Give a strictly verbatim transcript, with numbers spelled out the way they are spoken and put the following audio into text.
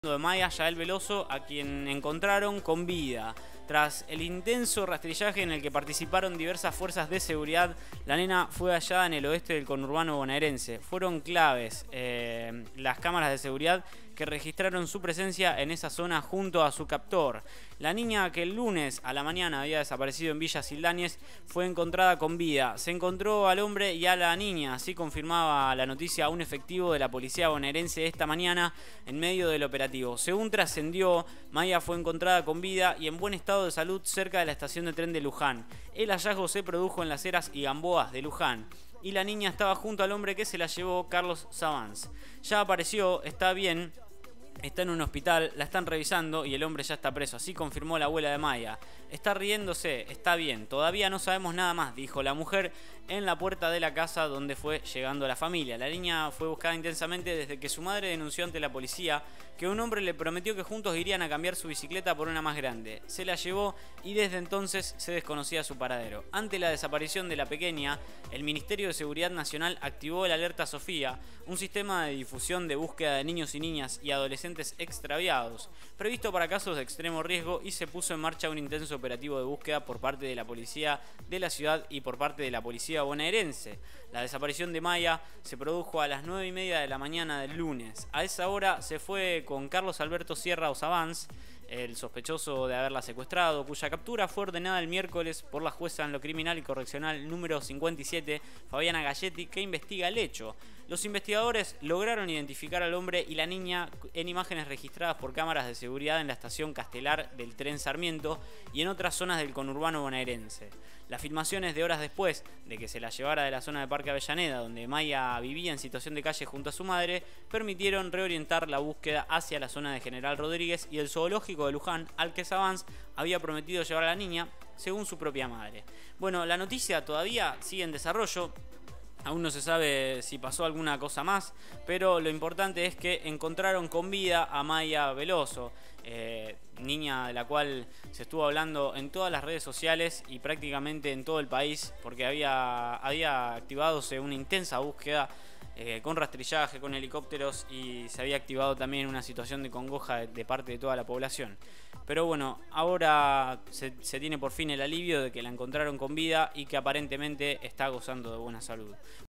De Maya Yael Veloso, a quien encontraron con vida. Tras el intenso rastrillaje en el que participaron diversas fuerzas de seguridad, la nena fue hallada en el oeste del conurbano bonaerense. Fueron claves eh, las cámaras de seguridad que registraron su presencia en esa zona junto a su captor. La niña, que el lunes a la mañana había desaparecido en Villa Sildañez, fue encontrada con vida. Se encontró al hombre y a la niña, así confirmaba la noticia un efectivo de la policía bonaerense esta mañana en medio del operativo. Según trascendió, Maya fue encontrada con vida y en buen estado de salud cerca de la estación de tren de Luján. El hallazgo se produjo en las Heras y Gamboas de Luján, y la niña estaba junto al hombre que se la llevó, Carlos Savans. Ya apareció, está bien, está en un hospital, la están revisando y el hombre ya está preso, así confirmó la abuela de Maya. Está riéndose, está bien, todavía no sabemos nada más, dijo la mujer en la puerta de la casa donde fue llegando la familia. La niña fue buscada intensamente desde que su madre denunció ante la policía que un hombre le prometió que juntos irían a cambiar su bicicleta por una más grande. Se la llevó y desde entonces se desconocía su paradero. Ante la desaparición de la pequeña, el Ministerio de Seguridad Nacional activó el Alerta Sofía, un sistema de difusión de búsqueda de niños y niñas y adolescentes extraviados, previsto para casos de extremo riesgo, y se puso en marcha un intenso operativo de búsqueda por parte de la policía de la ciudad y por parte de la policía bonaerense. La desaparición de Maya se produjo a las nueve y media de la mañana del lunes. A esa hora se fue con Carlos Alberto Sierra Osavans, el sospechoso de haberla secuestrado, cuya captura fue ordenada el miércoles por la jueza en lo criminal y correccional número cincuenta y siete, Fabiana Galletti, que investiga el hecho. Los investigadores lograron identificar al hombre y la niña en imágenes registradas por cámaras de seguridad en la estación Castelar del tren Sarmiento y en otras zonas del conurbano bonaerense. Las filmaciones de horas después de que se la llevara de la zona de Parque Avellaneda, donde Maya vivía en situación de calle junto a su madre, permitieron reorientar la búsqueda hacia la zona de General Rodríguez y el zoológico de Luján, al que Savans había prometido llevar a la niña, según su propia madre. Bueno, la noticia todavía sigue en desarrollo. Aún no se sabe si pasó alguna cosa más, pero lo importante es que encontraron con vida a Maya Veloso, eh, niña de la cual se estuvo hablando en todas las redes sociales y prácticamente en todo el país, porque había, había activadose una intensa búsqueda eh, con rastrillaje, con helicópteros, y se había activado también una situación de congoja de, de parte de toda la población. Pero bueno, ahora se, se tiene por fin el alivio de que la encontraron con vida y que aparentemente está gozando de buena salud.